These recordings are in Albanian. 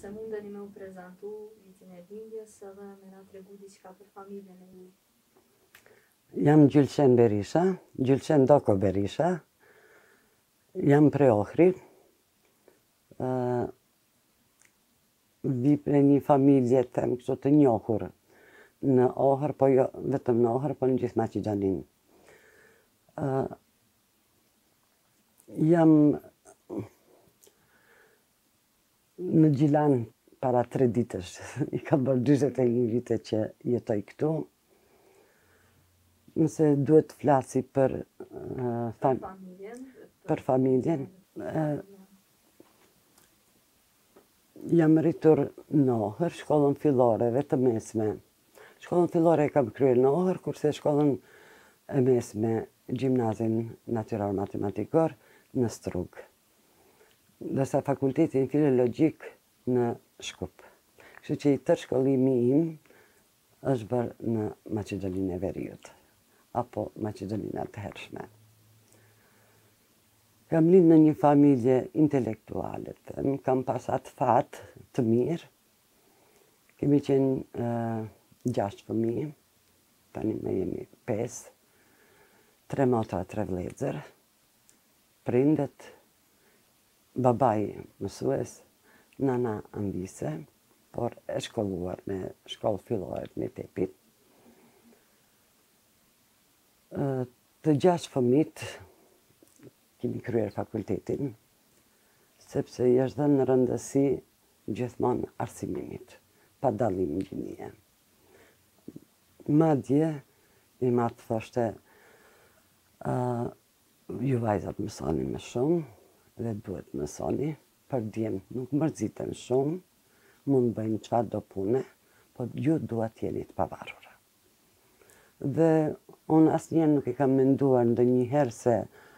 Nëse mundeni me u prezantu vitin e lindjes edhe me na tregu diçka për familjen e juaj. Jam Gjylqen Berisha, Gjylqen Doko Berisha. Jam prej Ohrit. Vi prej një familje them kështu të njohur në Ohër, po jo vetëm në Ohër, po në gjithë Maqedoninë. Jam në Gjilan para 3 ditësh. I kam bërë 41 vite që jetoj këtu. Nëse duhet të flasi për familjen, jam rritur në Ohër, shkollën fillore dhe të mesme. Shkollën fillore e kam kryer në Ohër, kurse shkollën e mesme, gjimnazin natyral matematikor, në Strug. Ndërsa fakultetin filologjik në Shkup. Kështu që i tërë shkollimi im është bërë në Maqedoninë e Veriut, apo Maqedoninë të hershme. Kam lind në një familje intelektuale, kam pas atë fat të mirë. Kemi qenë 6 fëmijë, tani me jemi 5, 3 motra, 3 vlezër, prindet, babai mësues, nana ambise, por e shkolluar në shkollë fillore në Tepit. Të 6 fëmijët kemi kryer fakultetin, sepse i është dhënë rëndësi gjithmonë arsimimit, pa dallim gjinie. Madje, i matë thoshte, ju vajzat mësoni më shumë, dhe duhet mësoni, për djemt nuk mërziten shumë, mund bëjnë çfarë do pune, po ju duhet jeni të pavarur. Dhe unë asnjëherë nuk e kam menduar ndonjëherë se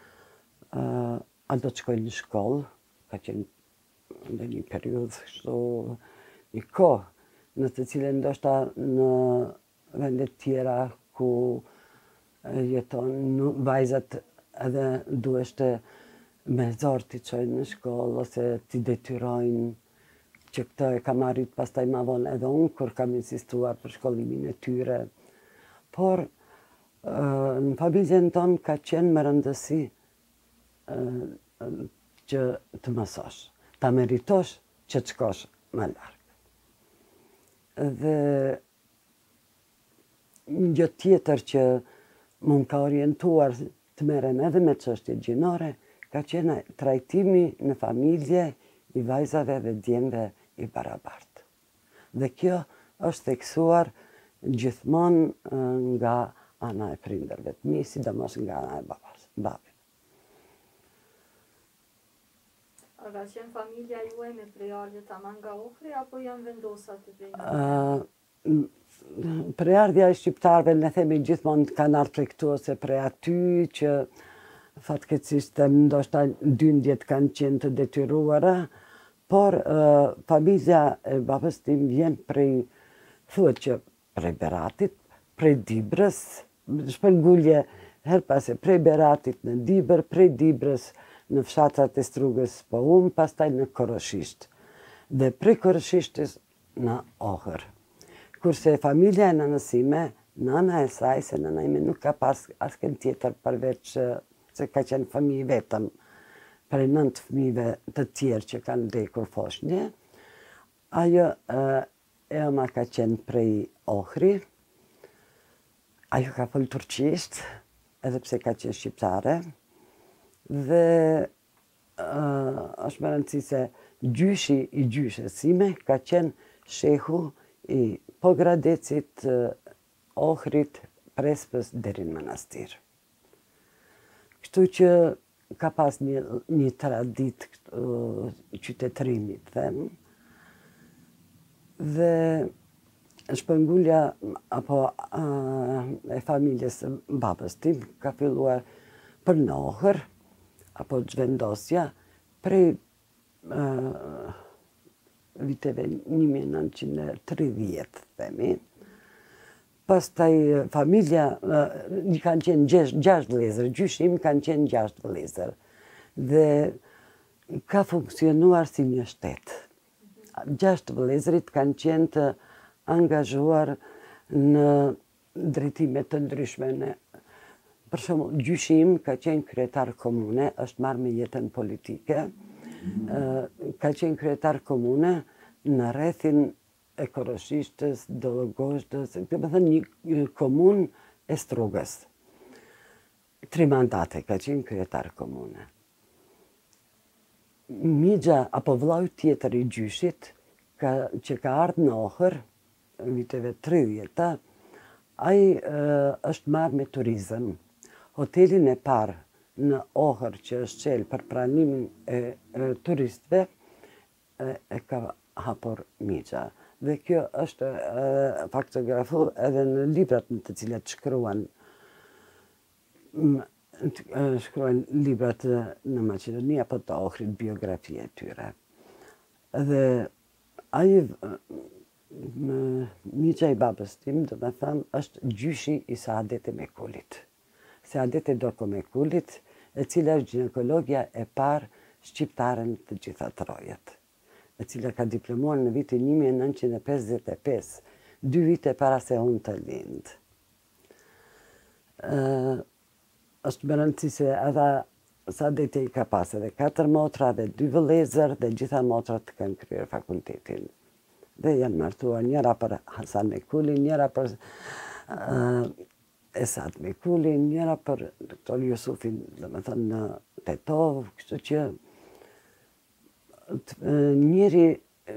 a do të shkoj në shkollë, ka qenë në një periudhë kështu, një kohë, në të cilën ndoshta në vendet tjera ku jeton vajzat edhe duheshte me zor t'i çojnë në shkollë ose t'i detyrojnë, që këtë e kam arrit pastaj ma vonë edhe unë kur kam insistuar për shkollimin e tyre. Por në familjen tonë ka qenë me rëndësi që të mësosh, ta meritosh që të shkosh më larg. Dhe një gjë tjetër që më ka orientuar të merrem edhe me çështjet gjinore, ka qenë trajtimi në familje i vajzave dhe djemve i barabartë. Dhe kjo është theksuar gjithmonë nga ana e prindërve të mi, sidomos nga ana e babit. A ka qenë familja juaj me prejardhje tamam nga Ohri, apo janë vendosat të prej? Prejardhja e shqiptarëve, ne themi gjithmonë kanë ardhur prej këtu ose prej aty, që fatkeqësisht ndoshta dyndjet kanë qenë të detyruara, por familja e babës tim vjen prej, thuhet që prej Beratit, prej Dibrës, shpërngulje her pas e prej Beratit në Dibër, prej Dibrës në fshatrat e Strugës po unë, pastaj në Koroshisht, dhe prej Koroshishtes në Ohër. Kurse familja e nënësime, nana e saj, se nëna ime nuk ka pas asken tjetër përveç se ka qenë fëmijë vetëm, prej 9 fëmijëve të tjerë që kanë vdekur foshnje, ajo ema ka qenë prej Ohri, ajo ka folë turqisht, edhe pse ka qenë shqiptare, dhe është më rëndësi se gjyshi i gjyshes sime ka qenë shehu i Pogradecit, Ohrit, Prespës deri në manastir. Kështu që ka pas një tradit qytetërimit, them, dhe shpërngulja apo e familjes babës tim ka filluar për në Ohër, apo zhvendosja, prej viteve 1930, themi. Pastaj familja, një kanë qenë 6 vlezër, gjyshim kanë qenë 6 vlezër. Dhe ka funksionuar si një shtet. 6 vëllezërit kanë qenë të angazhuar në drejtime të ndryshme. Për shembull, gjyshi im ka qenë kryetar komune, është marrë me jetën politike, ka qenë kryetar komune në rrethin e Koroshishtës, Dologoshtës, do të thënë një komunë e Strugës. 3 mandate ka qenë kryetar komune. Mixha apo vllau tjetër i gjyshit, që ka ardhur në Ohër, në viteve 30-ta, ai është marrë me turizëm. Hotelin e parë në Ohër që është qelë për pranimin e turistëve, e ka hapur Mixha. Dhe kjo është faktografuar edhe në librat në të cilat shkruan librat në Maqedoni apo të Ohrit, biografi e tyre. Dhe ai Mixha i babës tim, do të thënë, është gjyshi i Saadete Mekulit. Saadete Dorko Mekulit, e cila është ginekologja e parë shqiptare në të gjitha trojet, e cila ka diplomuar në vitin 1955, 2 vite para se unë të lind. Është më rëndësi se edhe Saadete i ka pas edhe 4 motra dhe 2 vëllezër dhe gjitha motrat kanë kryer fakultetin. Dhe janë martuar njëra për Hasan Mekulin, njëra për Esad Mekulin, njëra për doktor Jusufin, dhe me thënë në Tetov, kështu që njëri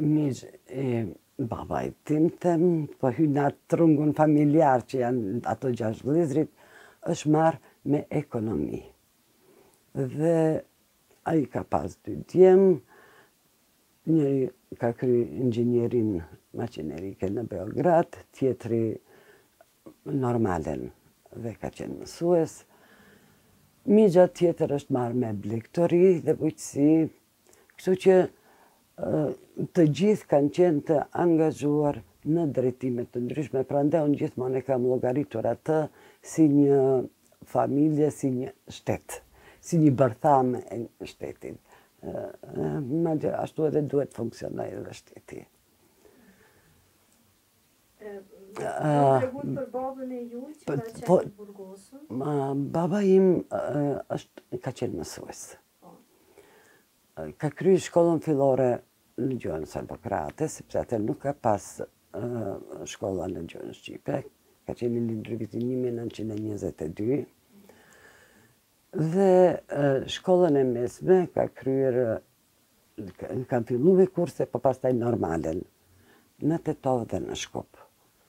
babait tim, po hy në atë trungun familjar që janë ato 6 vëllezrit, është marrë me ekonomi. Dhe ai ka pas 2 djemë, njëri ka kry inxhinierin maqenerike në Beograd, tjetri normalen dhe ka qenë mësues. Mixha tjetër është marrë me blegtori dhe bujqësi, kështu që të gjithë kanë qenë të angazhuar në drejtime të ndryshme, prandaj unë gjithmonë e kam llogaritur atë si një familje, si një shtet, si një bërthame e shtetit. Madje ashtu edhe duhet funksionoj edhe shteti. Do të tregut për babën e ju që ka qenë në Burgosën? Baba im ka qenë mësues. Ka kryer shkollën fillore në gjuhën serbokrate, sepse atë nuk ka pas shkolla në gjuhën shqipe. Ka qenë lindur vitin 1922. Dhe shkollën e mesme ka kryer, kanë filluar kurse, po pastaj normalen, në Tetov dhe në Shkup.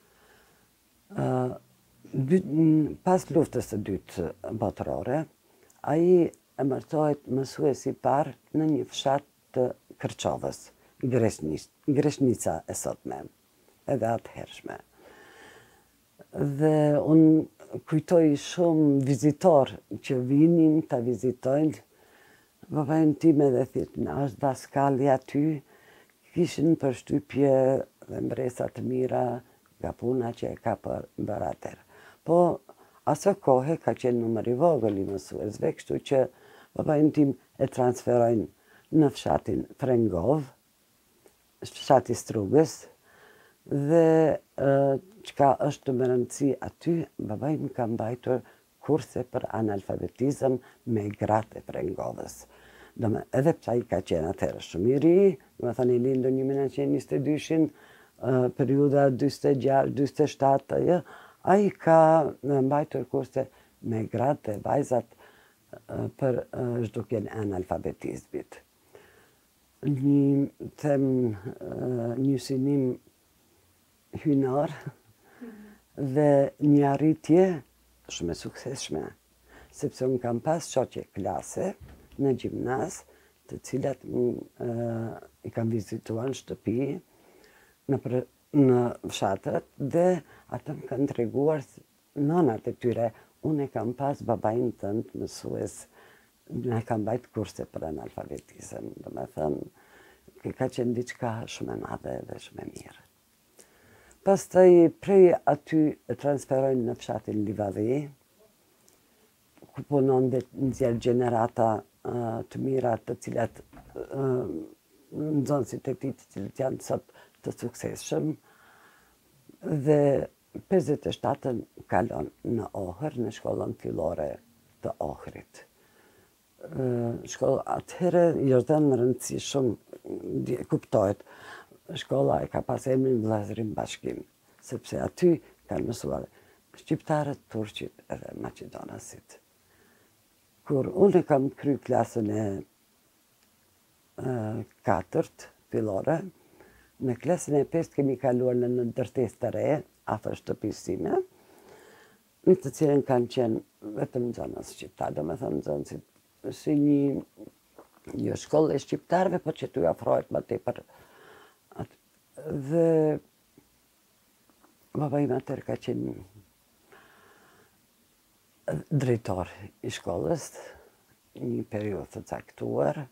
Pas luftës së dytë botërore, ai emërtohet mësues i parë në një fshat të Kërçovës, Greshnica e sotme, edhe atëhershme. Dhe unë kujtoj shumë vizitor që vinin të vizitojnë, babajnë tim edhe thithë, është daskali aty, kishin përshtypje dhe mbresa të mira nga puna që e ka bërë atër. Po, aso kohë ka qenë numër i vogël i mësuesve, kështu që babajnë tim e transferojnë në fshatin Frengov, fshati Strugës, dhe çka është më rëndësi aty, babajnë ka mbajtur kurse për analfabetizëm me gratë e Frengovës. Edhe pse ai ka qenë atëherë shumë i ri, do të thënë i lindur 1922-shin, periudha 46-47, ai ka mbajtur kurse me gratë e vajzat për zhdukjen e analfabetizmit. Një synim hynar dhe një arritje shumë e suksesshme, sepse unë kam pas shoqe klase në gjimnaz, të cilat i kam vizituar në shtëpi, në fshatët, dhe ata më kanë treguar nënat e tyre, unë e kam pas babain tënd mësues, ne kam bajt kurse për analfabetizëm, do me thënë, ka qenë diçka shumë e madhe dhe shumë e mirë. Pastaj prej aty e transferojnë në fshatin Livadhi, ku punon dhe nxjerr gjenerata të mira, të cilat nxënësit e tij të cilët janë sot të suksesshëm, dhe 57-ën kalon në Ohër, në shkollën fillore të Ohrit. Atëherë i është dhënë rëndësi shumë, kuptohet, shkolla e ka pas emrin Vllazërim Bashkim, sepse aty kanë mësuar shqiptarët, turqit edhe maqedonasit. Kur unë kam kry klasën e 4 fillore, në klasën e 5 kemi kaluar në një ndërtesë të re, afër shtëpisë time, në të cilën kanë qenë vetëm nxënës shqiptar, domethënë nxënësit si një shkollë e shqiptarëve, po që t'u afrohet më tepër. Dhe baba im atëherë ka qenë drejtor i shkollës një periudhë të caktuar.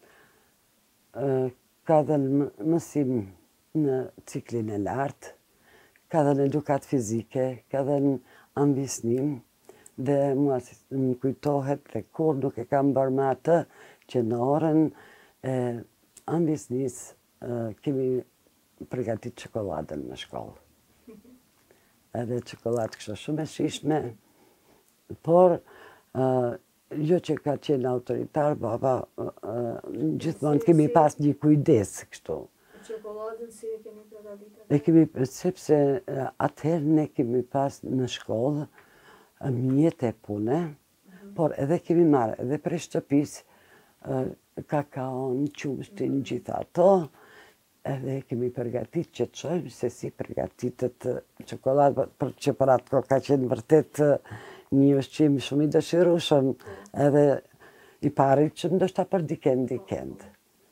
Ka dhënë mësim në ciklin e lartë, ka dhënë edukat fizike, ka dhënë ambisnim, dhe mua më kujtohet dhe kur nuk e kam bërë me atë që në orën e ambisnisë kemi përgatit çokoladën në shkollë. Edhe çokoladë kështu shumë e shishme, por jo që ka qenë autoritar, baba, gjithmonë kemi pas një kujdes kështu. Çokoladën si e keni përgatitur? Sepse atëherë ne kemi pas në shkollë mjete pune, por edhe kemi marrë edhe prej shtëpisë kakaon, qumshtin, gjitha ato, edhe kemi përgatit që të shojmë se si përgatitet çokoladë, që për atë kohë ka qenë vërtet një ushqim shumë i dëshirueshëm, edhe i paritshëm ndoshta për dikend.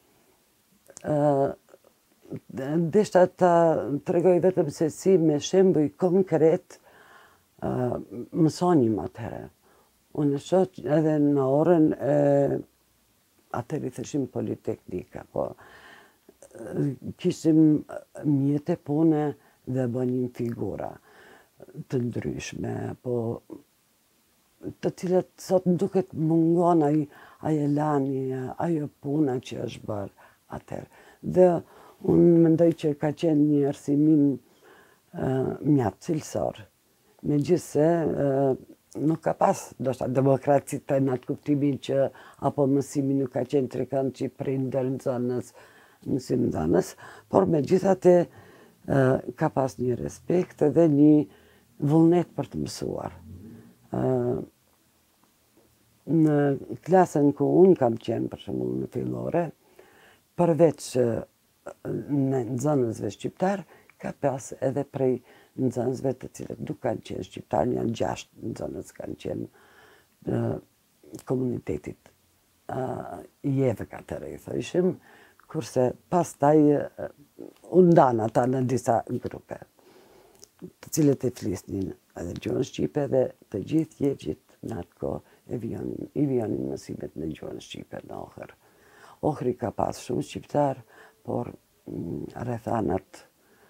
Deshta ta tregoj vetëm se si me shembuj konkret mësonim atëherë. Unë shoh edhe në orën atëherë i thëshim Politeknika, po kishim mjete pune dhe bënim figura të ndryshme, po të cilat sot më duket mungon ai elani, ajo puna që është bërë atëherë. Dhe unë mendoj që ka qenë një arsimim mjaft cilësor. Megjithse nuk ka pas ndoshta demokraci të në atë kuptimin që apo mësimi nuk ka qenë trekënd që prindër, nxënës, mësimdhënës, por megjithatë ka pas një respekt edhe një vullnet për të mësuar. Në klasën ku unë kam qenë, për shembull në fillore, përveç nxënësve shqiptar, ka pas edhe prej nxënësve të cilët nuk kanë qenë shqiptar, janë 6 nxënës kanë qenë komunitetit jevëk atëherë i thëshim, kurse pastaj u ndan ata në disa grupe, të cilët e flisnin edhe gjuhën shqipe dhe të gjithë jevgjit në atë kohë i vjonin mësimet në gjuhën shqipe në Ohër. Ohri ka pas shumë shqiptar, por rrethanat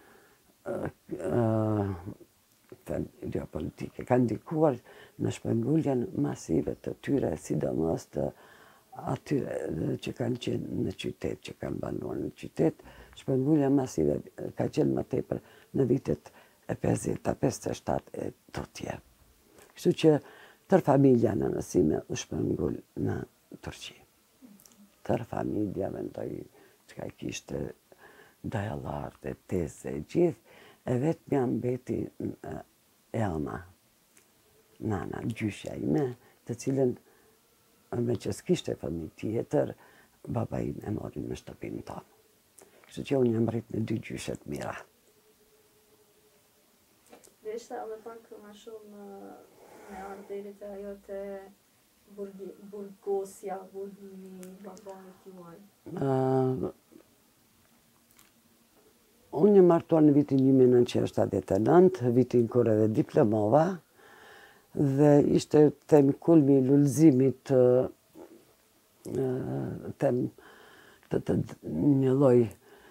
ideopolitike kanë ndikuar në shpërnguljen masive të tyre, sidomos të atyre që kanë qenë në qytet, që kanë banuar në qytet. Shpërngulja masive ka qenë më tepër në vitet e 50, 57 e tutje. Kështu që tërë familja në nësime u shpërngull në Turqi. Tërë familja, mendoj, që ka kishte dajallarë, teze, gjithë, e vetë mja mbeti Elma, nana, gjyshja ime, të cilën, me që s'kishte fëmijë tjetër, baba im e mori në shtëpinë tonë. Kështu që unë jam rritë në 2 gjyshet mira. Dhe ishte edhe pak më shumë me ardherit e ajo të burgosja, burgimi, babanit juaj. Unë jam martuar në vitin 1979, vitin kur edhe diplomova, dhe ishte them kulmi i lullëzimit të një lloj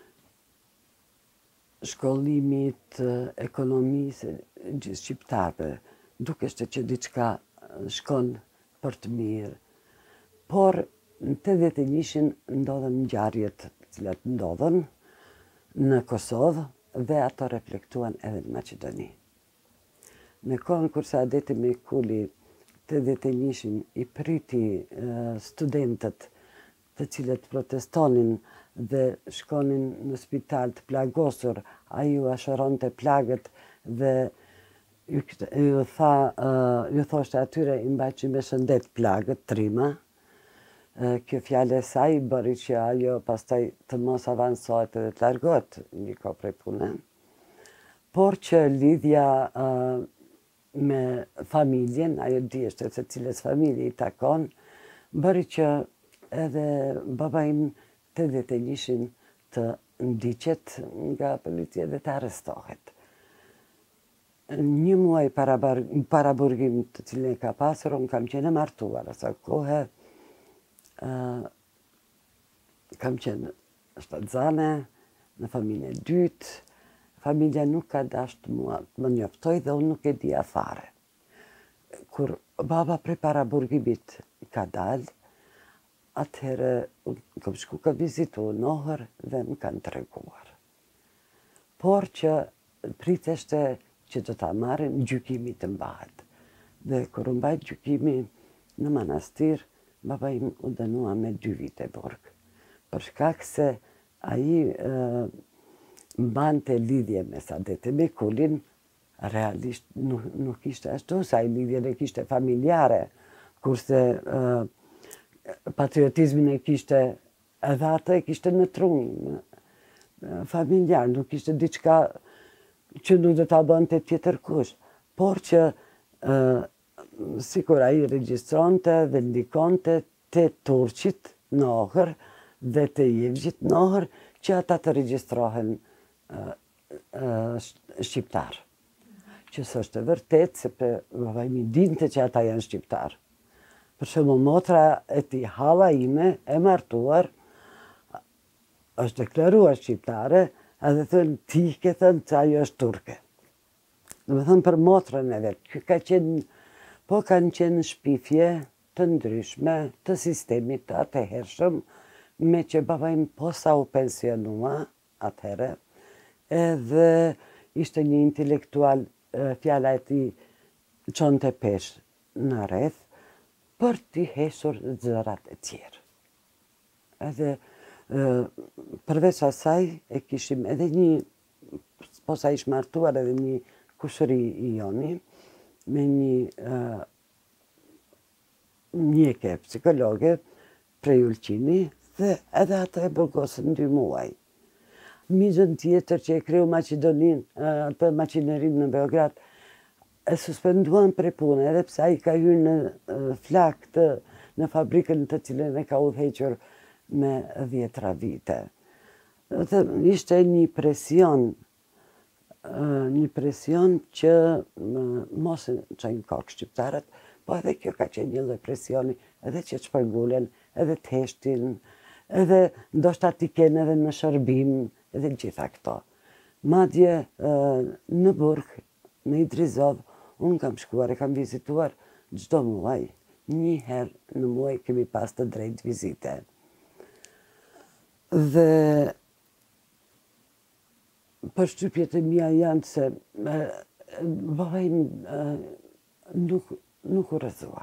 shkollimit, ekonomisë, gjithë shqiptarëve, dukeshte që diçka shkon për të mirë. Por në 81-shin ndodhen ngjarjet cilat ndodhen në Kosovë dhe ato reflektuan edhe në Maqedoni. Në kohën kur Saadeti Mirkuli 81-shin i priti studentët të cilët protestonin dhe shkonin në spital të plagosur, ai ju ashoronte plagët dhe ju thoshte atyre i mbajqi me shëndet plagët, trima. Kjo fjale e saj bëri që ajo pastaj të mos avansohet edhe të largohet një kohë prej pune. Por që lidhja me familjen, ajo dishte se cilës familje i takon, bëri që edhe baba im 81-shin të ndiqet nga policia dhe të arrestohet. Një muaj para burgim të cilin e ka pasur, unë kam qenë martuar asa kohë, kam qenë shtatzane, në familje dytë, familja nuk ka dasht mua të më njoftoj dhe unë nuk e dija fare. Kur baba prej para burgimit ka dalë, atëherë kam shku ka vizitu në Ohër dhe më kanë treguar. Por që priteshte që do ta marrin gjykimi të mbahet. Dhe kur u mbajt gjykimi në manastir, baba im u dënua me 2 vite burg. Për shkak se ai mbante lidhje me Saadeti Mirkulin, realisht nuk ishte ashtu, sa i lidhje ne kishte familjare, kurse patriotizmin e kishte edhe atë e kishte në trunë, familjar, nuk ishte diçka që nuk do ta bënte tjetër kush. Por që sikur ai regjistronte dhe ndikonte te turqit në Ohër dhe te jevgjit në Ohër që ata të regjistrohen shqiptar. Që s'është vërtet, se baba imi dinte që ata janë shqiptar. Për shembull, motra e tij, halla ime, e martuar, është deklaruar shqiptare, edhe thënë, ti ke thënë që ajo është turke. Do me thënë për motrën e vetë. Po kanë qenë shpifje të ndryshme të sistemit të atëhershëm, me që baba im posa u pensionua atëherë, edhe ishte një intelektual, fjala e tij çonte pesh në rreth, për t'i heshur zërat e tjerë. Edhe përveç asaj e kishim edhe një, posa ish martuar edhe një kushëri i joni, me një mjeke psikologe prej Ulqini, dhe edhe ato e burgosën 2 muaj. Mizën tjetër që e kreu Maqedonin, atë maqinerin në Beograd, e suspenduan prej pune, edhe pse ai ka hyrë në flak në fabrikën të cilën e ka udhëhequr me 10 vite. Ishte një presion që mos e çojnë kokë shqiptarët, po edhe kjo ka qenë një lloj presioni, edhe që të shpërngulen, edhe të heshtin, edhe ndoshta t'i kenë edhe në shërbim, edhe gjitha këto. Madje në burg, në Idrizov, unë kam shkuar e kam vizituar çdo muaj. 1 herë në muaj kemi pas të drejtë vizite. Dhe përshtypjet e mia janë se baba im nuk u rrezua.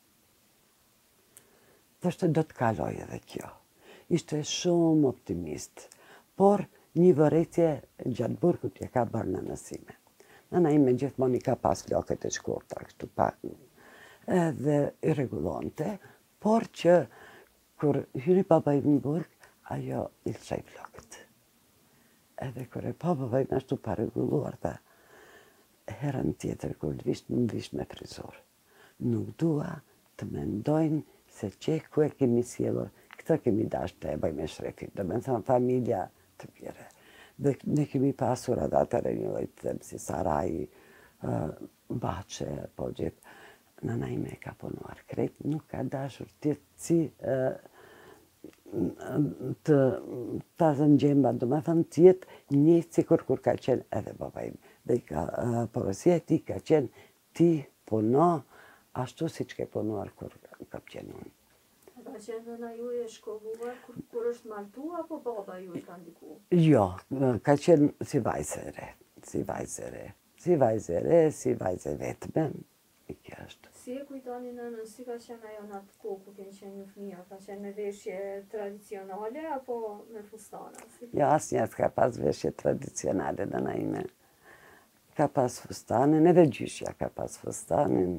Thoshte do të kaloj edhe kjo. Ishte shumë optimist, por një vërejtje gjatë burgut e ka bërë në nësime. Nëna ime gjithmonë i ka pas flokët e shkurtra, kështu pa, edhe i rregullonte, por që kur hyri baba im në burg, ajo i lëshoi flokët. Edhe kur e pa baba im ashtu pa rregulluar, tha, herën tjetër kur të vish, më vish me frizur. Nuk dua të mendojnë se që ku e kemi sjellur, këtë kemi dashur të e bëjmë me shrefin, do me thënë familja të mire. Dhe ne kemi pasur edhe atëre një lloj të them si Saraj, Baçe, po gjithë. Nëna ime ka punuar krejt, nuk ka dashur tjetësi ta zëngjemba, do me thënë tjetë njëtë sikur kur ka qenë edhe baba im. Dhe porosia e ti ka qenë ti puno ashtu si që ke punuar kur ka qenë unë. Ka qenë nëna ju e shkolluar kur është martu, apo baba ju e ka ndiku? Jo, ka qenë si vajzë e re, si vajzë e re, si vajzë e re, si vajzë e vetme, i kjo është. Si e kujtoni nënën, si ka qenë ajo në atë kohë ku keni qenë ju fëmija? Ka qenë me veshje tradicionale apo me fustana? Jo, asnjëherë s'ka pas veshje tradicionale nëna ime. Ka pas fustanin, edhe gjyshja ka pas fustanin.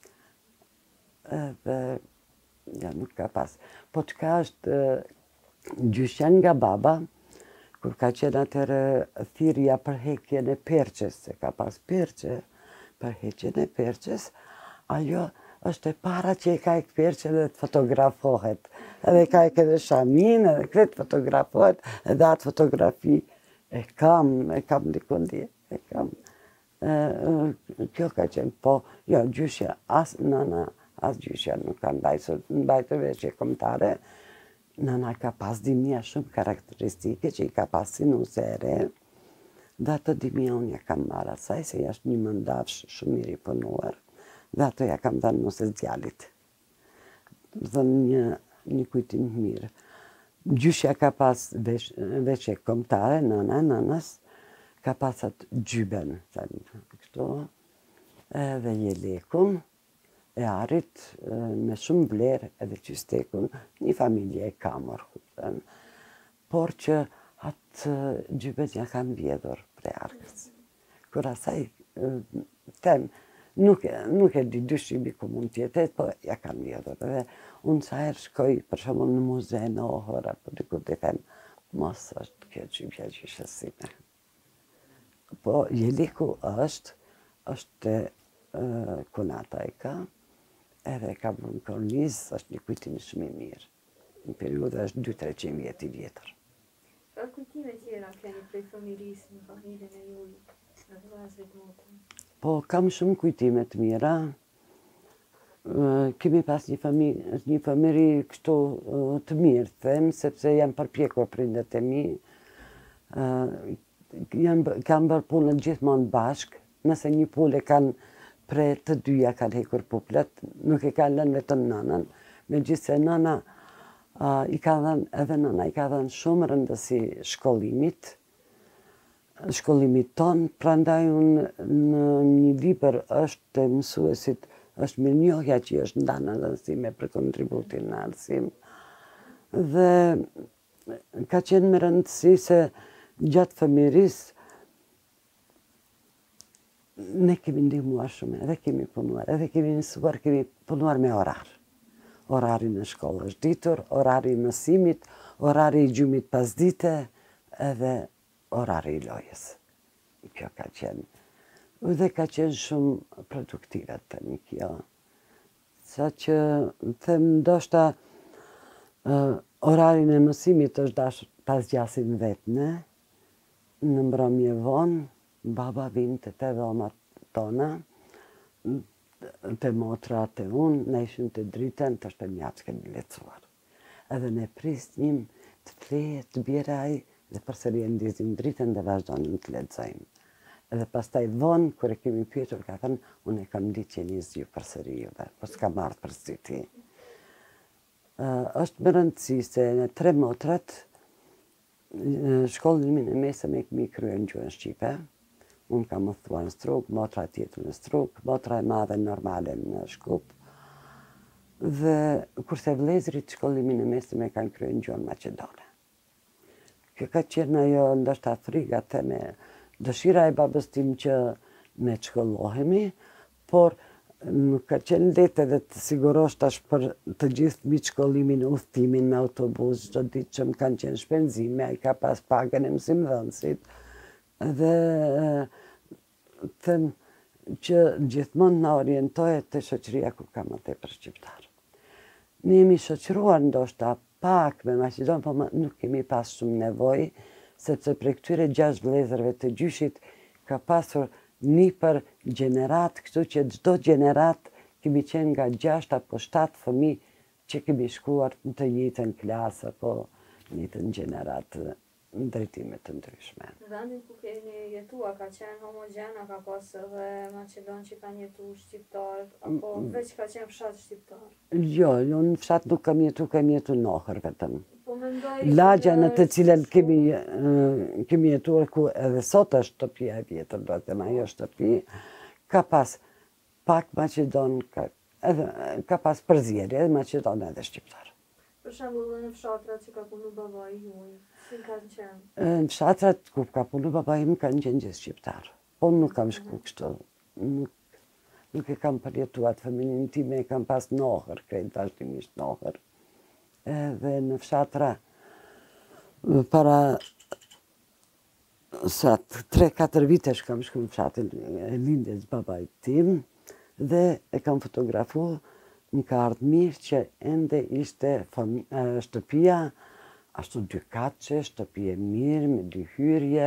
Edhe, ja, nuk ka pas. Po çka është gjyshja nga baba, kur ka qenë atëre thirrja për heqjen e perqes, se ka pas perqe, për heqjen e perqes, ajo është e para që i ka e perqe dhe të fotografohet. Edhe ka e edhe shamin, edhe kretë fotografohet, edhe atë fotografi e kam dikundi, e kam. Kjo ka qenë, po, jo, gjyshja, as nëna, as gjyshja nuk ka mbajtur veshje kombëtare. Nëna ka pas dimja shumë karakteristike që i ka pas si nuse e re. Dhe ato dimja unë ja kam marrë asaj, se jashtë një mëndafsh shumë mirë i punuar. Dhe ato ja kam dhënë nuses djalit. Dhe një kujtim mirë. Gjyshja ka pas veshje kombëtare, nënës, ka pas atë gjyben, kështu, edhe jelekun, e arit me shumë vlerë edhe qystekun, një familje e kamër. Por që atë gjyben ja kam vjedhur prej arkës. Kur asaj, nuk e di dyshimi ku mund tjetet, po ja kam vjedhur. Edhe unë sa herë shkoj, për shembull në muze në Ohër, apo diku të them, mos është kjo gjypja gjyshësime. Po jeliku është kunata e ka, edhe ka bërë në kornizë, është një kujtim shumë i mirë. Në periudhë është 200-300 vjet i vjetër. Ka kujtime tjera keni prej fëmirisë në familjen e juaj, në vllazërit motën? Po, kam shumë kujtime të mira. Kemi pas një familje kështu të mirë, them, sepse jam përpjekur prindet e mi. Kam bërë punët gjithmonë bashkë, nëse një pulle kanë pre të dyja kanë hekur puplet, nuk i kanë lënë vetëm nënën, megjithse nëna i ka dhënë shumë rëndësi shkollimit ton, prandaj unë në një libër është të mësuesit, është mirënjohja që është ndanë në arsim për kontributin në arsim. Dhe ka qenë me rëndësi se gjatë fëmirisë ne kemi ndihmuar shumë, edhe kemi punuar, edhe kemi mësuar, kemi punuar me orar. Orari në shkollë është ditur, orari i mësimit, orari i gjymit pas dite, edhe orari i lojës. Kjo ka qenë. Dhe ka qenë shumë produktive të një kjo. Sa që them ndoshta orarin e mësimit është dash pas gjasin vetëne, në mbrëmje vonë, baba vinte të dhomat tona, të motra të unë, ne ishim të dritën, të është mjatë që kemi lecuar. Edhe ne prisnim të fleje, të bjeraj, dhe përsëri e ndizim dritën dhe vazhdonim të lexojmë. Edhe pastaj vonë, kur e kemi pyetur, ka thënë, unë e kam ditë që një zgju përsëri juve, po s'ka marrë përsëri ti. Është më rëndësi se në 3 motrat, shkollimin e mesëm e kemi kryer në gjuhën shqipe. Unë kam mësuar në Strug, motra tjetër në Strug, motra e madhe normale në Shkup. Dhe kurse vëllezërit shkollimin e mesëm e kanë kryer në gjuhën maqedone. Kjo ka qenë ajo ndoshta frika me dëshira e babës tim që ne të shkollohemi, por nuk ka qenë lehtë edhe të sigurosh tash për të gjithë mbi shkollimin, udhëtimin me autobus, çdo ditë që më kanë qenë shpenzime, ai ka pas pagën e mësimdhënësit. Dhe them që gjithmonë na orientohet te shoqëria ku ka më tepër shqiptar. Ne jemi shoqëruar ndoshta pak me Maqedonë, po nuk kemi pas shumë nevojë, sepse prej këtyre 6 vëllezërve të gjyshit ka pasur një për gjenerat, kështu që çdo gjenerat kemi qenë nga 6 apo 7 fëmijë që kemi shkuar në të njëjtën klasë apo në të njëjtën gjenerat drejtime të ndryshme. Vendin ku keni jetua ka qenë homogen, a ka pas edhe Maqedon që kanë jetu shqiptar, apo veç ka qenë fshat shqiptar? Jo, në fshat nuk kam jetu në Ohër vetëm. Po mendoj Lagja në të cilën kemi jetuar, ku edhe sot është shtëpia e vjetër, do të ajo shtëpi, ka pas pak Maqedon, ka pas përzierje, edhe Maqedon edhe shqiptar. Për shembull në fshatrat që ka punu babai juaj, si kanë qenë? Në fshatrat ku ka punu babai im kanë qenë gjithë shqiptar. Po nuk kam shku kështu. Nuk e kam përjetuar fëminin time, e kam pas në Ohër, krejt vazhdimisht në Ohër. Edhe në fshatra, para sa 3-4 vitesh kam shku në fshatin e lindjes babait tim, dhe e kam fotografuar. Më ka ardhur mirë që ende ishte shtëpia, ashtu 2 katëshe, shtëpi e mirë, me 2 hyrje,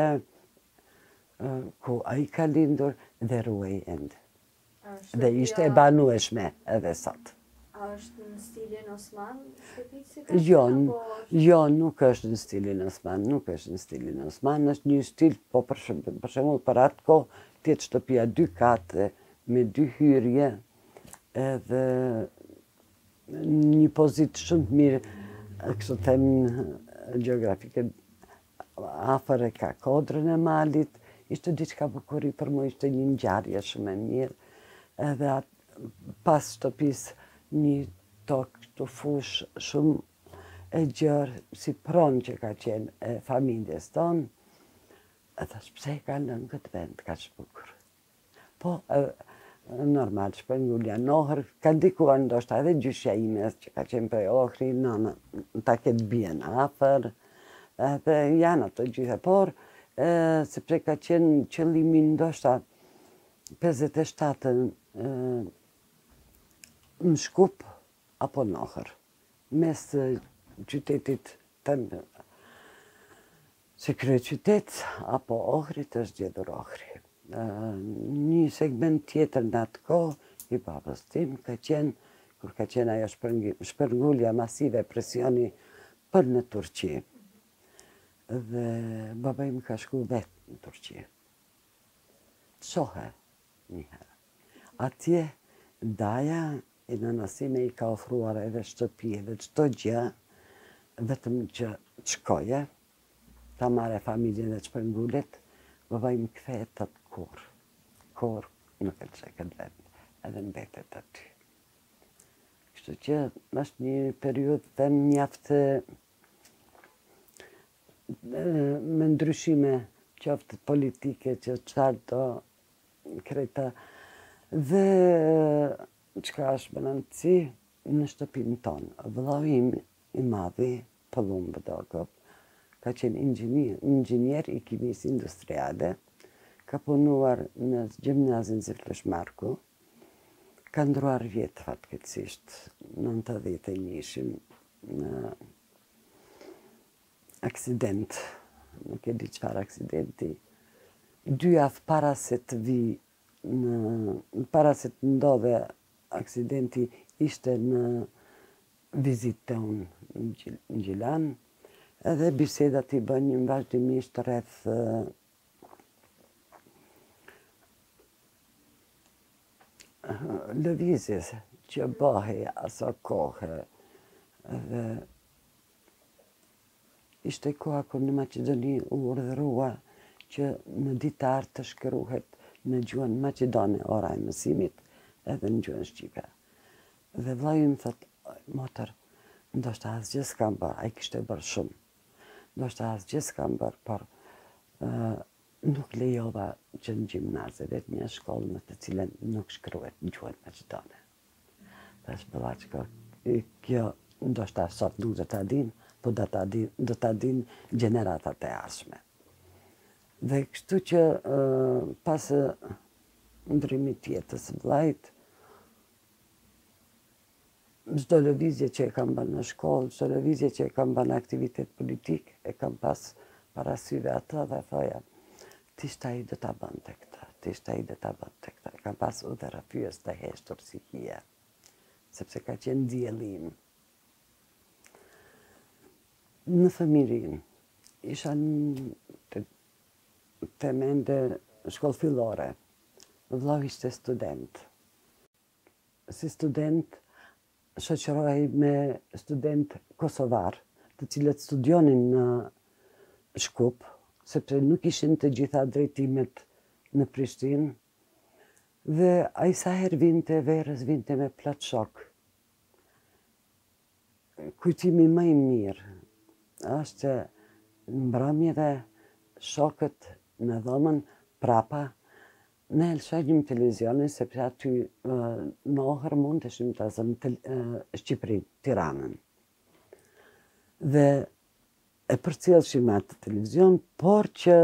ku ai ka lindur dhe ruaj ende. Dhe ishte e banueshme edhe sot. A është në stilin Osman shtëpi si ka Jo, qenë, apo jo, nuk është në stilin Osman, nuk është në stilin Osman, është një stil, po për shembull për atë kohë, tjetë shtëpia 2 kate, me 2 hyrje, edhe një pozitë shumë të mirë, kështu them gjeografike, afër e ka kodrën e malit, ishte diçka bukuri për mua, ishte një ngjarje shumë e mirë, edhe pas shtëpisë një tokë këtu fush shumë e gjerë, si pronë që ka qenë e familjes tonë, e thash pse e ka lënë këtë vend kaq bukur. Po, normal, shpërngulja në Ohër, ka ndikuar ndoshta edhe gjyshja ime që ka qenë për Ohri, nëna ta ketë bien afër, edhe janë ato gjitha, por sepse ka qenë qëllimi ndoshta 57-ën në Shkup apo në Ohër, mes qytetit tëmë, se kryeqytet apo Ohrit është gjetur Ohri. Një segment tjetër në atë kohë, i babës tim, ka qenë, kur ka qenë ajo shpërngulja masive, presioni për në Turqi. Dhe baba im ka shku vetë në Turqi. Shohe një herë. Atje, daja e nënësime i ka ofruar edhe shtëpi, edhe çdo gjë, vetëm që të shkoje, ta marrë familjen e shpërngullet, baba im kthehet atë kur nuk e çe këtë vend, edhe mbetet aty. Kështu që është një periudhë të mjaftë me ndryshime, qoftë politike, që çfarë do kreta, dhe çka është më rëndësi në shtëpinë tonë. Vëllai im i madhi, Pëllum Vëdokov, ka qenë inxhinier i kimisë industriale, ka punuar në gjimnazin Ziflesh Marku, ka ndruar vjetë fatkeqësisht, 91-shim, në aksident, nuk e di çfarë aksidenti. 2 javë para se të vi, para se të ndodhe aksidenti, ishte në vizitë të unë në Gjilan, edhe bisedat i bënjën vazhdimisht rreth lëvizjes që bëhej aso kohë. Dhe ishte koha kur në Maqedoni u urdhërua që në ditar të shkruhet në gjuhën maqedone ora e mësimit, edhe në gjuhën shqipe. Dhe vllai im thot, motër, ndoshta asgjë s'kam bërë, ai kishte bërë shumë. Ndoshta asgjë s'kam bërë, por nuk lejova që në gjimnaze, vetë një shkollë në të cilën nuk shkruhet në gjuhën maqedone. Thash, vëllaçko, kjo ndoshta sot nuk do ta din, po do ta din gjeneratat e ardhshme. Dhe kështu që pas ndrimit të jetës së vllait, çdo lëvizje që e kam bërë në shkollë, çdo lëvizje që e kam bërë në aktivitet politik, e kam pas parasyve atë dhe thoja, tisht ai do ta bënte këtë, tisht ai do ta bënte këtë. E kam pas udhë rrafyes të heshtur si hije, sepse ka qenë dielli im. Në fëmirin, isha të mende shkollë fillore. Vllau ishte student. Si student, shoqëroj me student kosovar, të cilët studionin në Shkup, sepse nuk ishin të gjitha drejtimet në Prishtinë, dhe ai sa herë vinte verës, vinte me plot shok. Kujtimi më i mirë është që në mbrëmjeve shokët në dhomën prapa ne shohim televizionin, sepse aty në ohër mundeshim të zëmë Shqipëri, Tiranën. Dhe e përcjellshim atë televizion, por që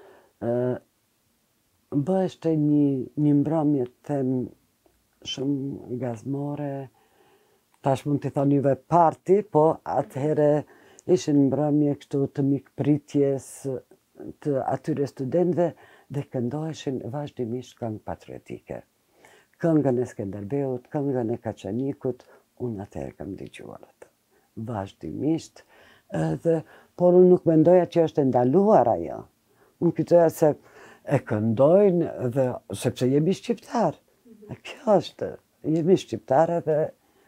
bëheshte një mbrëmje them shumë gazmore, tash mund të thoni juve parti, po atëherë ishin mbrëmje kështu të mikpritjes të atyre studentëve dhe këndoheshin vazhdimisht këngë patriotike. Këngën e Skenderbeut, këngën e Kaçanikut, unë atëherë kam dëgjuar atë. Vazhdimisht, por unë nuk mendoja që është ndaluar ajo. Unë kujtoja se e këndojnë dhe sepse jemi shqiptar. Kjo është, jemi shqiptarë dhe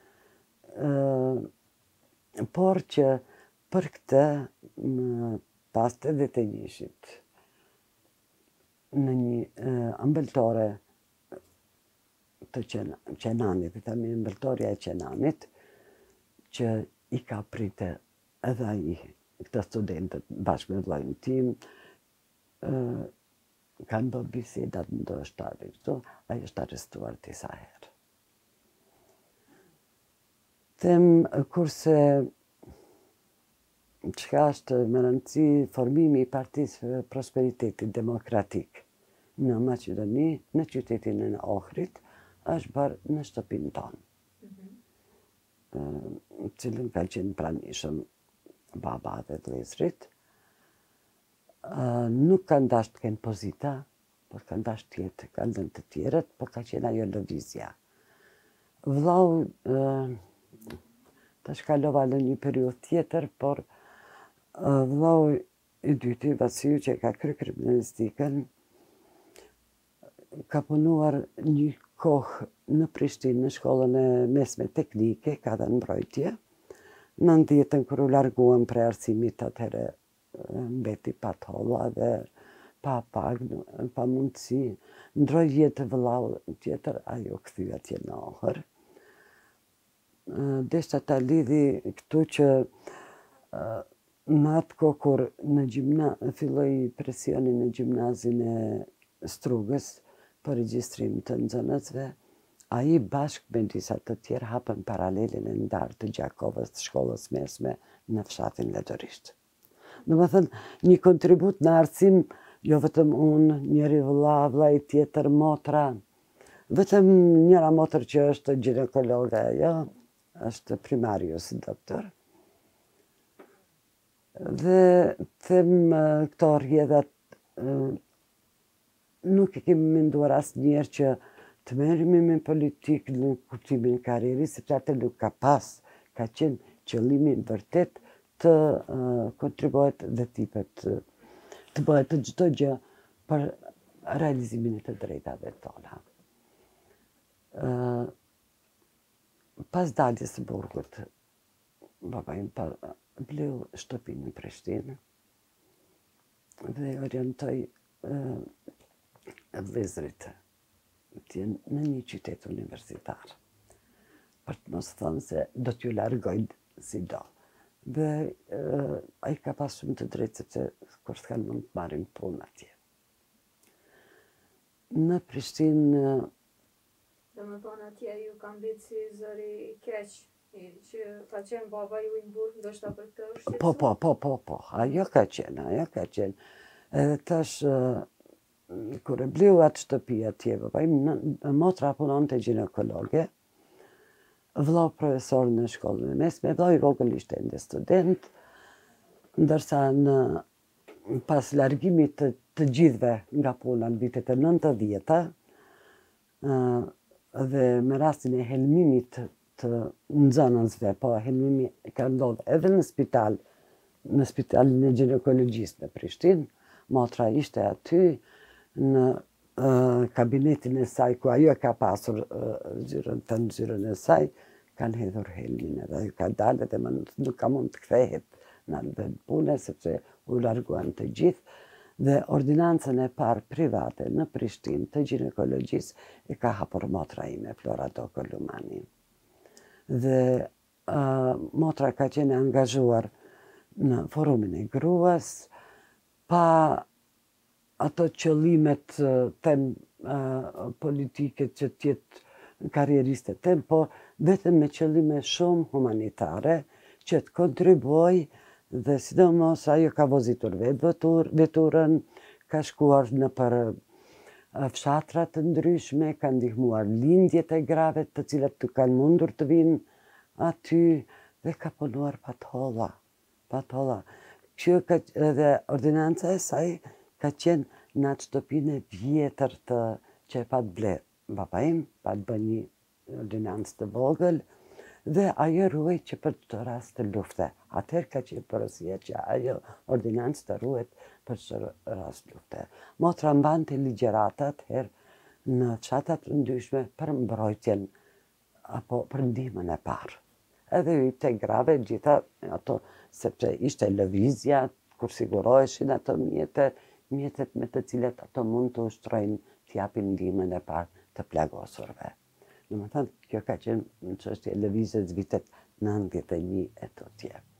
por që për këtë pas 81-shit në një ëmbëltore të Qenanit, të themi ëmbëltoria e Qenanit, që i ka prite edhe ai këta studentët bashkë me vllajën tim, kanë bërë bisedat ndoshta këtu, ai është arrestuar disa herë. Them kurse çka është me rëndësi formimi i Partisë Prosperitetit Demokratik në Maqedoni, në qytetin e Ohrit, është bërë në shtëpinë tonë, cilën ka qenë pranishëm baba dhe vëllezrit. Nuk kanë dashur të kenë pozita, por kanë dashur të jetë, kanë dhënë të tjerët, por ka qenë ajo lëvizja. Vllau tash kalova në një periudhë tjetër, por vllau i dyti, Vasiu, që ka kryer kriminalistikën, ka punuar një kohë në Prishtinë, në shkollën e mesme teknike, ka dhënë mbrojtje. Në 90-ën kur u larguam prej arsimit, atëherë mbeti pa tolla dhe pa pagë, pa mundësi. Ndroi jetë vllau tjetër, ajo kthye atje në Ohër. Deshta ta lidhi këtu që në atë kohë kur filloi presioni në gjimnazin e Strugës për regjistrim të nxënësve, ai bashkë me disa të tjerë hapën paralelin e ndarë të Gjakovës, të shkollës mesme në fshatin Letorisht. Domethënë, një kontribut në arsim, jo vetëm unë, njëri vllai tjetër, motra, vetëm njëra motër që është ginekologe, ajo, është primarius, doktor. Dhe them këto rrjedhat nuk e kemi menduar asnjëherë që të merremi me politikë në kuptimin e karrierës, sepse atë nuk ka pas, ka qenë qëllimi vërtet të kontribuohet dhe tipet, të bëhet të çdo gjë për realizimin e të drejtave tona. Pas daljes së burgut, baba im bleu shtëpinë në Prishtinë dhe orientoi vëllezërit të jenë në një qytet universitar. Për të mos thënë se do t'ju largojnë si do. Dhe ai ka pas shumë të drejtë, sepse kur s'kan mund të marrin punë atje. Në Prishtinë... Dhe më thonë atje ju kam bitë si zëri i keq, që ka qenë baba ju i në burg, ndoshta për këtë është shqetësuar? Po, ajo ka qenë. Edhe tash, kur e bleu atë shtëpi atje, baba im, motra punonte ginekologe, vllau profesor në shkollën e mesme, vllau i vogël ishte ende student, ndërsa pas largimit të gjithve nga puna në vitet e 90-ta, dhe me rastin e helmimit të nxënësve, po helmimi ka ndodhur edhe në spital në spitalin e ginekologjisë në Prishtinë. Motra ishte aty në kabinetin e saj, ku ajo e ka pasur zyrën e saj, kanë hedhur helmin edhe ajo ka dalë dhe nuk ka mund të kthehet në vend pune, sepse u larguan të gjithë. Dhe ordinancën e parë private në Prishtinë të ginekologjisë e ka hapur motra ime, Flora Doko Lumani. Dhe motra ka qenë angazhuar në forumin e gruas, pa ato qëllimet politike që tjetë karrieriste tem, po vetëm me qëllime shumë humanitare që të kontribuoj dhe sidomos ajo ka vozitur vetë veturën, ka shkuar në për fshatrat të ndryshme, ka ndihmuar lindjet e grave të cilat të kanë mundur të vinë aty dhe ka punuar patholla. Që edhe ordinanca e saj ka qenë në atë shtëpinë e vjetër të që e pat ble baba im, pat bë një ordinancë të vogël, dhe ajo ruaj që për të rast të lufte. Atëherë ka qenë porosia që ajo ordinancë të ruhet për të rast lufte. Motra mbante ligjeratat herë në fshatat të ndryshme për mbrojtjen apo për ndihmën e parë. Edhe hyrte grave gjitha ato, sepse ishte lëvizja, kur siguroheshin ato mjetet me të cilat ato mund të ushtrojnë të japin ndihmën e parë të plagosurve. Domethënë, kjo ka qenë në çështje lëvizjes vitet 91 e të tjerë.